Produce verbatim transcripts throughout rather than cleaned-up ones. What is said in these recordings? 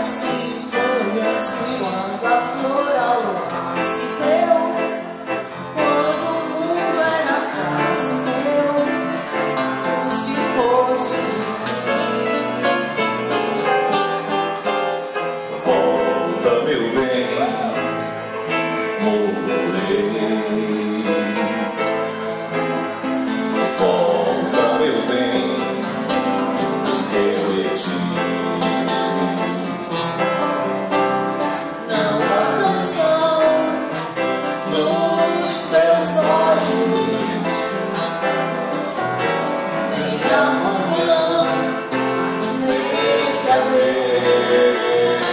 assim, foi assim. Quando a flor ao luar se deu, quando o mundo era acaso meu, tu te foste de mim. Volta, meu bem, morrei. Volta, meu bem, refleti. Não há canção nos teus olhos, nem amanhã, nem esse adeus.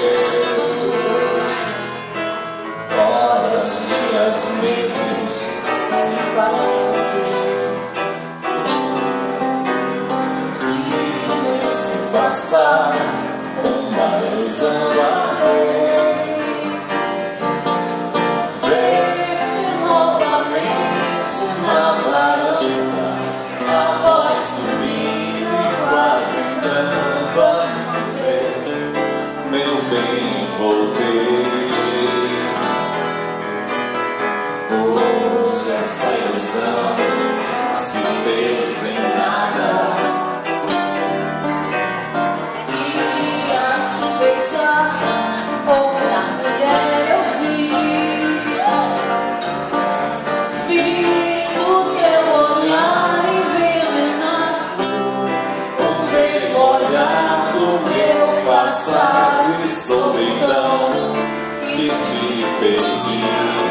Horas, dias, meses se passando, e nesse passar uma ilusão arrei. Ver-te novamente na varanda, a voz subindo quase tanto a dizer: Meu bem, voltei. hoje essa ilusão se fez em nada. Ia te beijar, outra mulher eu vi. Vi no teu olhar envenenado um beijo olhar do meu passado, E soube então que te perdi.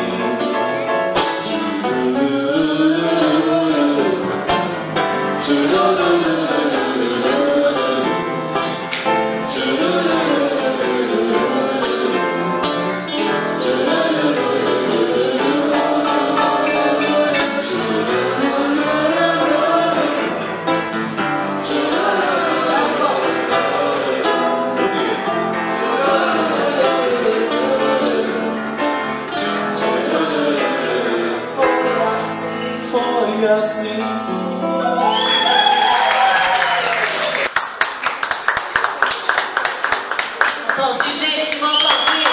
Foi assim. Aplaudir, gente, vamos aplaudir.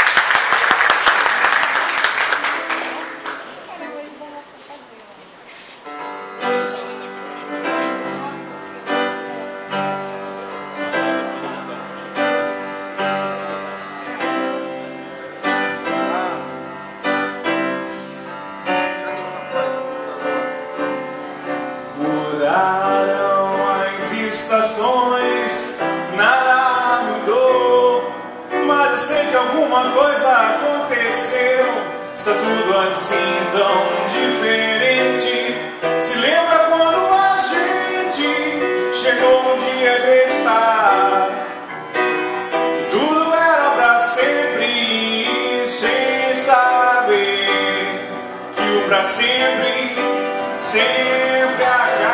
Mudaram as estações, nada mudou, mas eu sei que alguma coisa aconteceu. Está tudo assim tão diferente. Se lembra quando a gente chegou um dia a acreditar que tudo era pra sempre, sem saber que o pra sempre sempre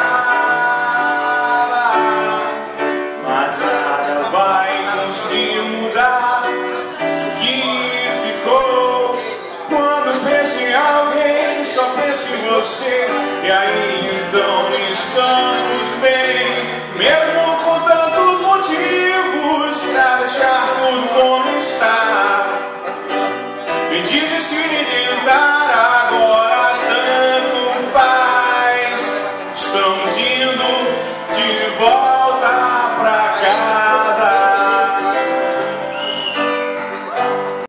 acaba. Mas nada vai conseguir mudar o que ficou. Quando penso em alguém, só penso em você. E aí então